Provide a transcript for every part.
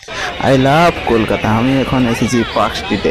I love Kolkata. আমি এখন এসেছি পার্ক স্ট্রিটে।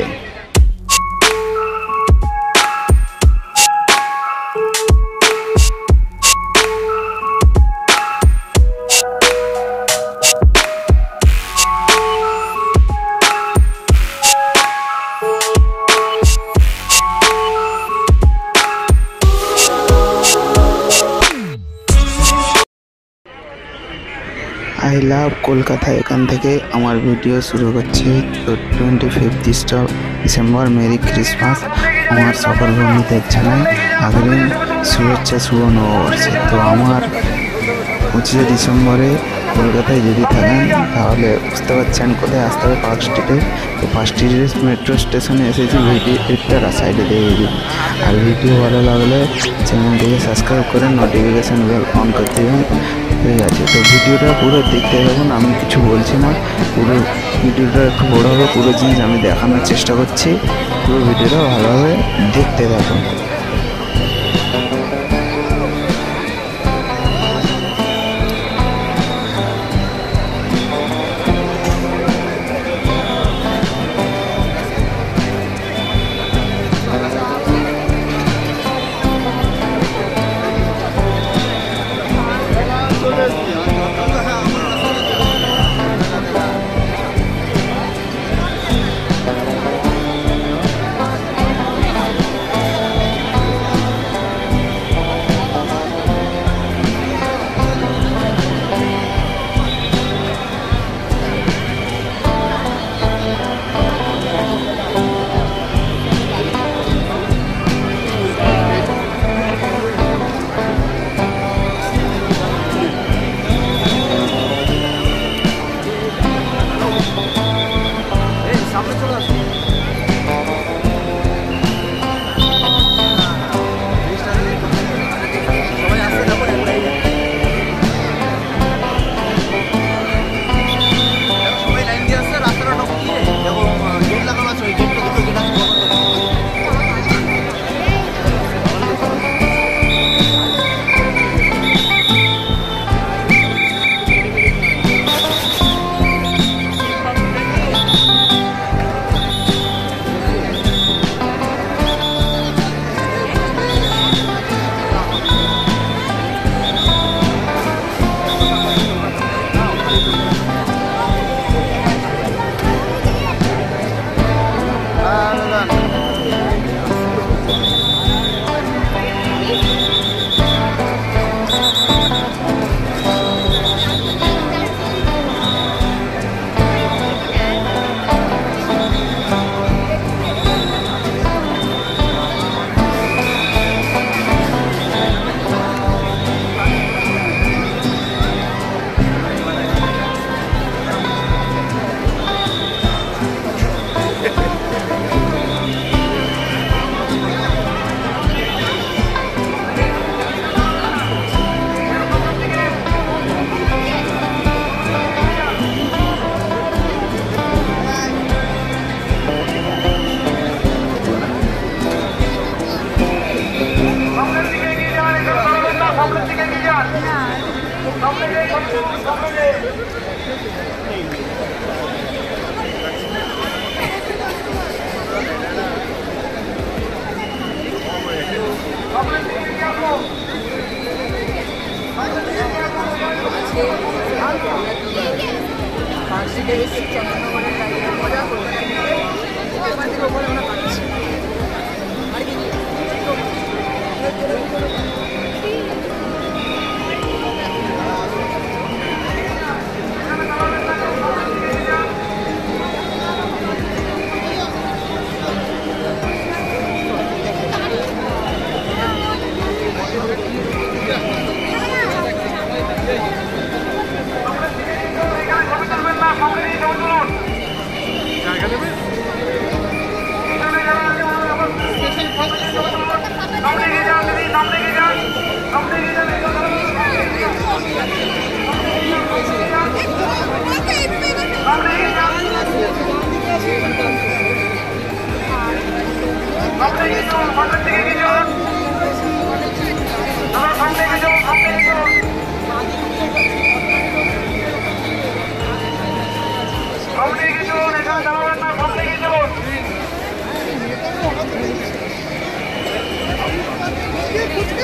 আই লাভ কলকাতা এখান থেকে আমার ভিডিও শুরু করছে। তো 25 ডিসেম্বর, মেরি ক্রিসমাস। আমার সকল বন্ধুদের জানাই আগ্রিম শুভেচ্ছা, শুভ নববর্ষে। তো আমার 25 ডিসেম্বরে কলকাতায় যদি থাকেন তাহলে বুঝতে পারছেন কোথায় আসতে হবে, পার্ক স্ট্রিটে। তো পার্ক স্ট্রিটের মেট্রো স্টেশনে এসেছি। ভিডিওটা সাইডে দিয়ে দিই। আর ভিডিও ভালো লাগলে চ্যানেলটিকে সাবস্ক্রাইব করে নোটিফিকেশান বেল অন করে দেবেন। ঠিক আছে, তো ভিডিওটা পুরো দেখতে থাকুন। আমি কিছু বলছি না, পুরো ভিডিওটা একটু বড় হবে, পুরো জিনিস আমি দেখানোর চেষ্টা করছি। পুরো ভিডিওটা ভালোভাবে দেখতে থাকুন।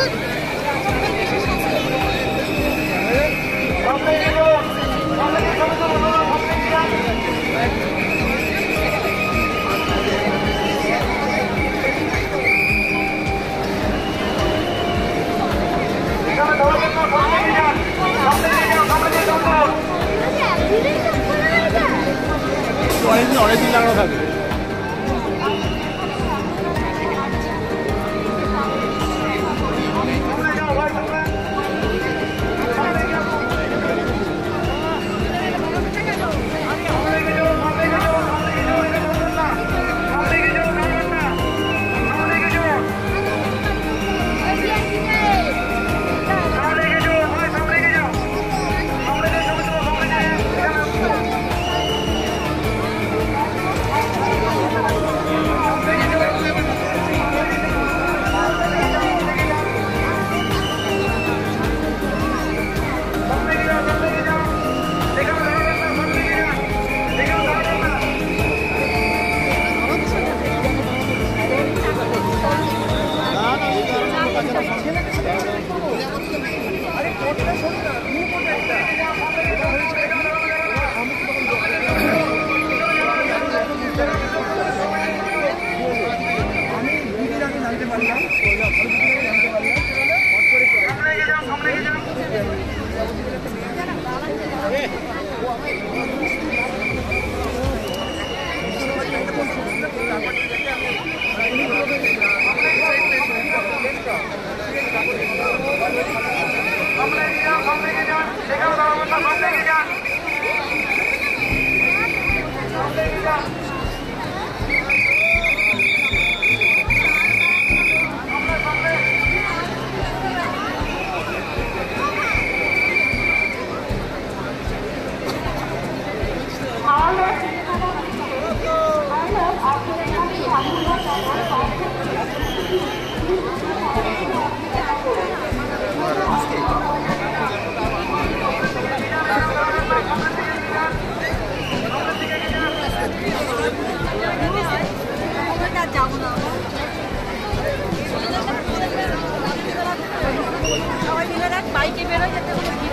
অনেকদিন লাগানো থাকবে। বাইকে বেরোয় যেতে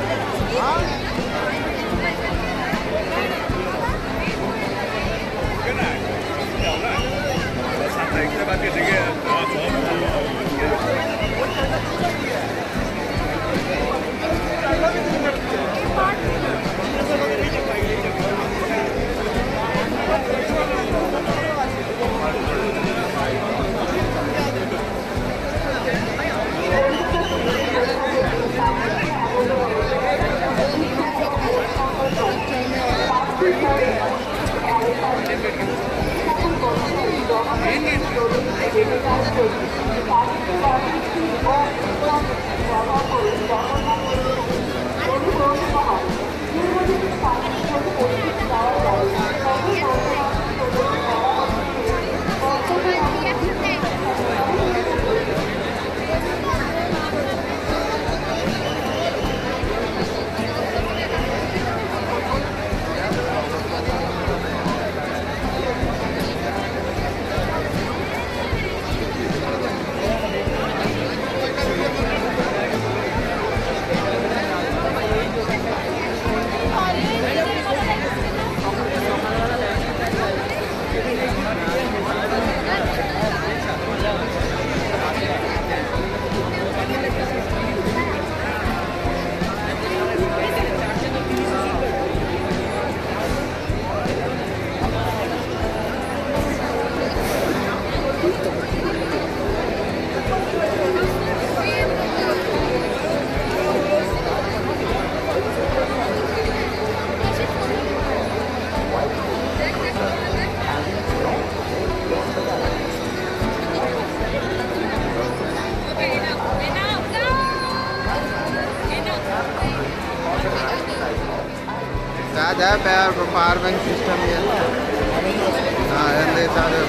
Ada power bank system here. And this other.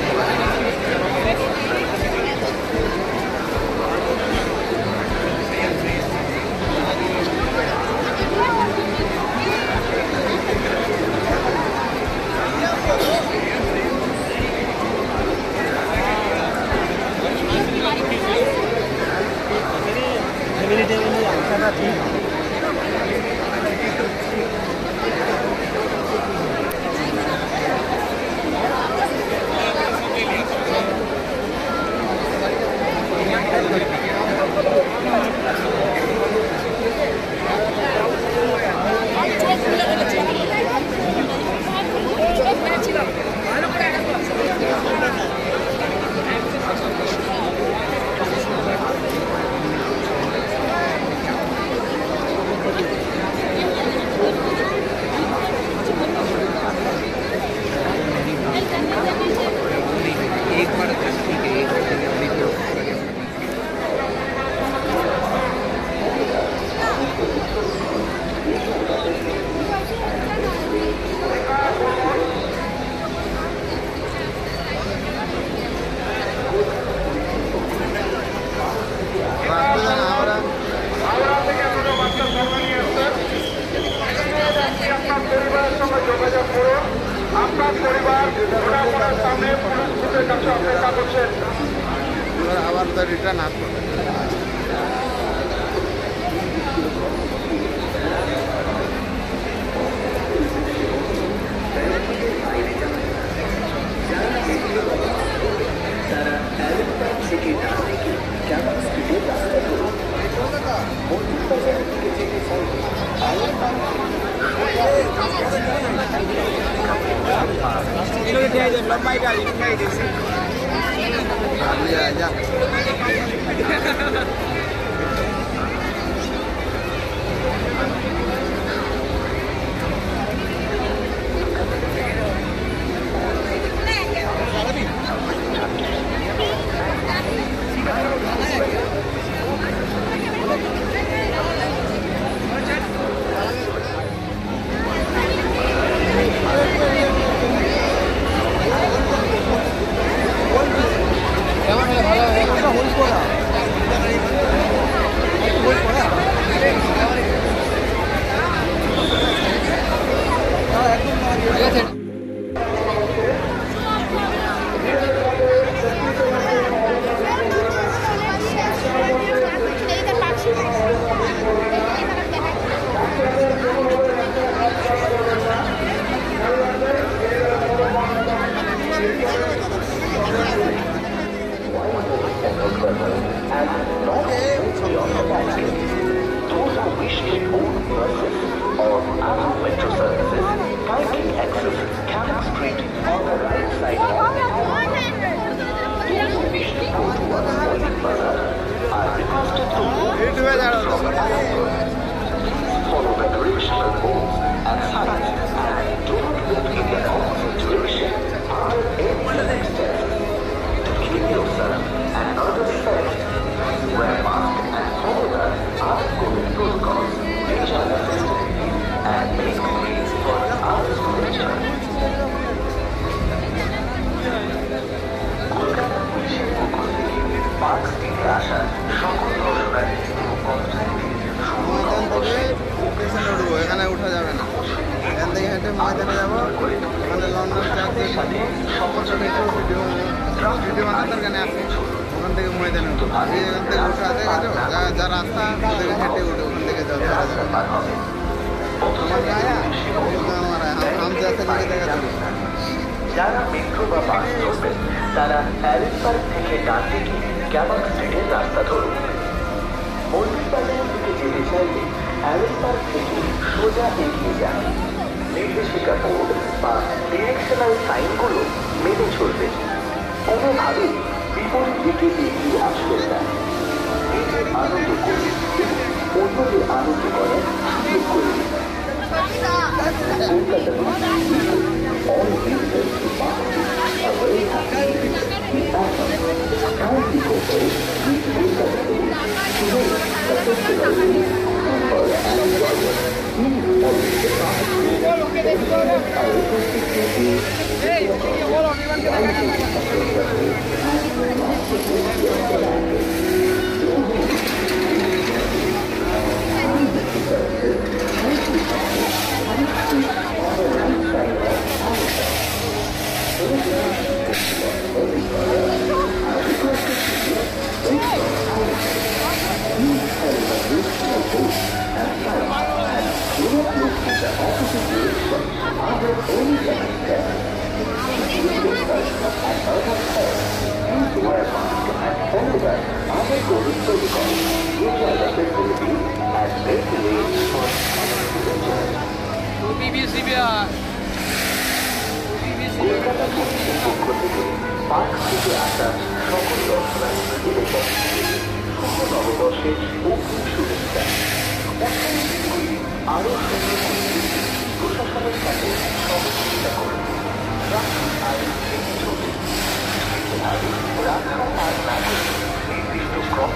আবার তো রিটার্ন আসবে। aja. Follow the directional rules and signs and do not move in the opposite direction after any step. To keep yourself and others safe, wear mask and follow the COVID protocols, which are necessary, and make way for others to enter. Kolkata পুলিশের পক্ষ থেকে park স্ট্রিটে আসা সকল দর্শনার্থী এবং কর্মচারীদের এখানে উঠা যাবে না, এখান থেকে হেঁটে ময়দানে যাবো, ওখানে লন্ডন চার্চের সাথে একটু ভিডিও বানাতে ওখানে আসে, ওখান থেকে ময়দানে উঠবো। এখান থেকে উঠে আছে যা রাস্তা ওদেরকে হেঁটে উঠে ওখান থেকে যাবে। যারা মেট্রো বা বাস ধরবেন তারা অ্যালেন পার্ক থেকে ডান দিকে ক্যামাক স্ট্রিটের রাস্তা ধরুন। মন্দির বাজারের দিকে যেতে চাইলে অ্যালেন পার্ক থেকে সোজা এগিয়ে যান। নির্দেশিকা বোর্ড বা ডিরেকশনাল সাইনগুলো মেনে চলবেন। কোনোভাবেই বিপরীত দিকে এগিয়ে আসবেন না। নিজের আনন্দ করুন, অন্যদের আনন্দ করার সুযোগ করে দিন। All visitors to Park are very happy with Assam. Kindly cooperate with Kolkata Police to make the festival safer and enjoyable. Please follow the traffic rules. Visitors are requested to be Kolkata পুলিশের পক্ষ থেকে park থেকে আসা সকল দর্শনার্থীদের শুভ নববর্ষের অগ্রিম শুভেচ্ছা। আরও প্রশাসনের সাথে সহযোগিতা করুন। ট্রাফিক আইন মেনে চলুন। রাস্তা পার না করে নির্দিষ্ট ক্রম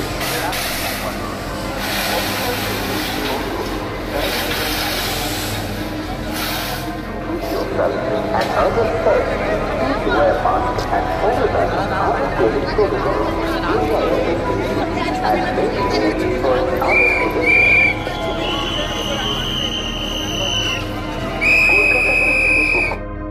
and others first. Please wear masks and follow the COVID protocol. Enjoy the festivities and make way for others to do. Kolkata পুলিশের পক্ষ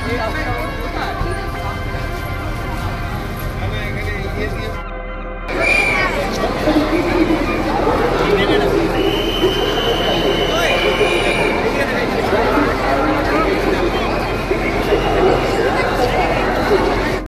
এই